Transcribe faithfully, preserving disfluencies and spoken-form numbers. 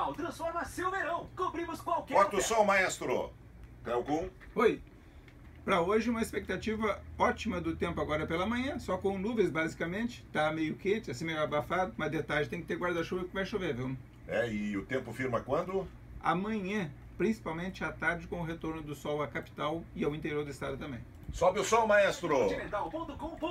Capital transforma seu verão. Cobrimos qualquer... Bota o som, maestro. Calcum. Oi. Para hoje, uma expectativa ótima do tempo agora pela manhã, só com nuvens basicamente. Tá meio quente, assim meio abafado, mas detalhe, tem que ter guarda-chuva que vai chover, viu? É, e o tempo firma quando? Amanhã, principalmente à tarde, com o retorno do sol à capital e ao interior do estado também. Sobe o som, maestro. Continental ponto com ponto br